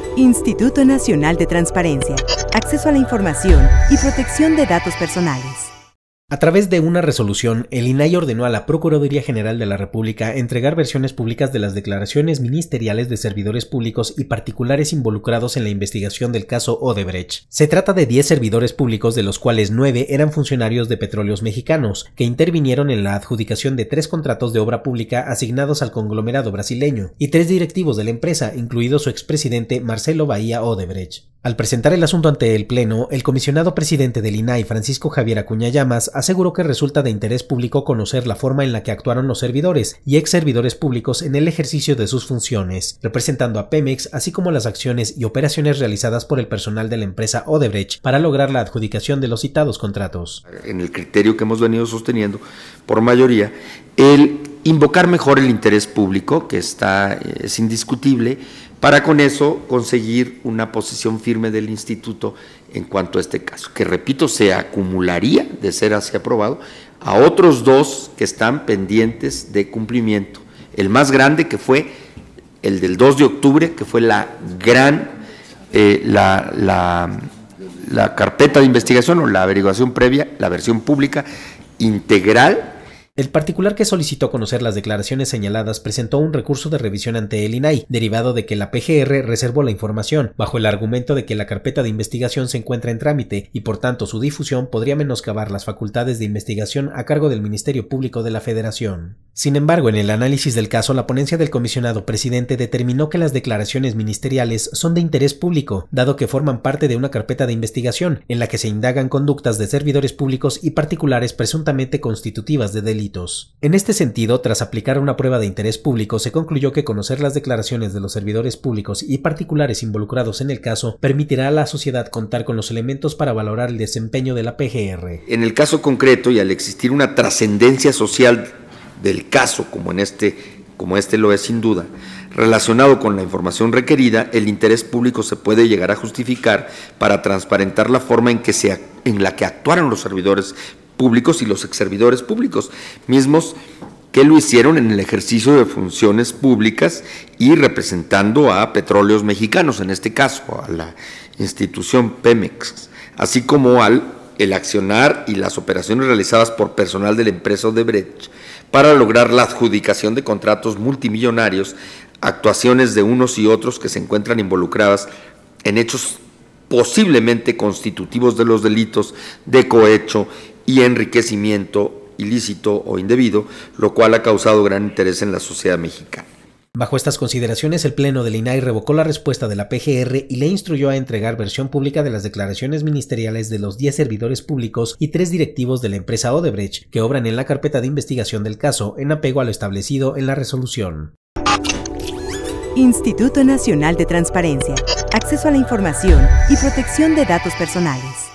Instituto Nacional de Transparencia, Acceso a la Información y Protección de Datos Personales. A través de una resolución, el INAI ordenó a la Procuraduría General de la República entregar versiones públicas de las declaraciones ministeriales de servidores públicos y particulares involucrados en la investigación del caso Odebrecht. Se trata de 10 servidores públicos, de los cuales 9 eran funcionarios de Petróleos Mexicanos, que intervinieron en la adjudicación de 3 contratos de obra pública asignados al conglomerado brasileño, y 3 directivos de la empresa, incluido su expresidente Marcelo Bahía Odebrecht. Al presentar el asunto ante el Pleno, el comisionado presidente del INAI, Francisco Javier Acuña Llamas, aseguró que resulta de interés público conocer la forma en la que actuaron los servidores y ex servidores públicos en el ejercicio de sus funciones, representando a Pemex, así como las acciones y operaciones realizadas por el personal de la empresa Odebrecht para lograr la adjudicación de los citados contratos. En el criterio que hemos venido sosteniendo por mayoría, el invocar mejor el interés público, que es indiscutible, para con eso conseguir una posición firme del instituto en cuanto a este caso, que repito, se acumularía, de ser así aprobado, a otros 2 que están pendientes de cumplimiento. El más grande, que fue el del 2 de octubre, que fue la carpeta de investigación o la averiguación previa, la versión pública integral. El particular que solicitó conocer las declaraciones señaladas presentó un recurso de revisión ante el INAI, derivado de que la PGR reservó la información, bajo el argumento de que la carpeta de investigación se encuentra en trámite y por tanto su difusión podría menoscabar las facultades de investigación a cargo del Ministerio Público de la Federación. Sin embargo, en el análisis del caso, la ponencia del comisionado presidente determinó que las declaraciones ministeriales son de interés público, dado que forman parte de una carpeta de investigación, en la que se indagan conductas de servidores públicos y particulares presuntamente constitutivas de delitos. En este sentido, tras aplicar una prueba de interés público, se concluyó que conocer las declaraciones de los servidores públicos y particulares involucrados en el caso permitirá a la sociedad contar con los elementos para valorar el desempeño de la PGR. En el caso concreto, y al existir una trascendencia social del caso, como este lo es sin duda, relacionado con la información requerida, el interés público se puede llegar a justificar para transparentar la forma en la que actuaron los servidores públicos y los exservidores públicos, mismos que lo hicieron en el ejercicio de funciones públicas y representando a Petróleos Mexicanos, en este caso a la institución Pemex, así como el accionar y las operaciones realizadas por personal de la empresa Odebrecht para lograr la adjudicación de contratos multimillonarios, actuaciones de unos y otros que se encuentran involucradas en hechos posiblemente constitutivos de los delitos de cohecho y enriquecimiento ilícito o indebido, lo cual ha causado gran interés en la sociedad mexicana. Bajo estas consideraciones, el Pleno del INAI revocó la respuesta de la PGR y le instruyó a entregar versión pública de las declaraciones ministeriales de los 10 servidores públicos y 3 directivos de la empresa Odebrecht, que obran en la carpeta de investigación del caso, en apego a lo establecido en la resolución. Instituto Nacional de Transparencia, Acceso a la Información y Protección de Datos Personales.